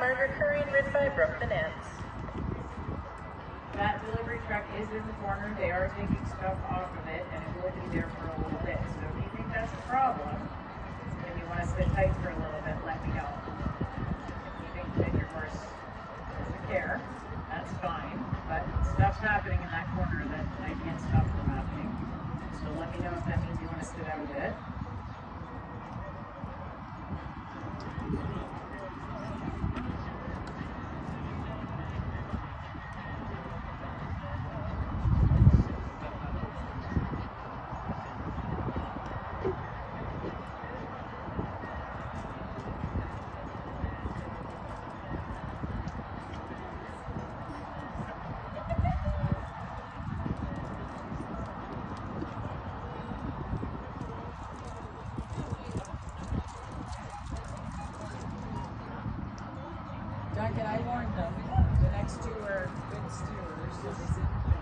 Margaret Curry and written by Brooke Nance. That delivery truck is in the corner. They are taking stuff off of it, and it will be there for a little bit. So if you think that's a problem, and you want to sit tight for a little bit, let me know. If you think that your horse doesn't care, that's fine. But stuff's happening in that corner that I can't stop from happening. So let me know if that means you want to sit out a bit. Duncan, I warned them. The next two are good stewards.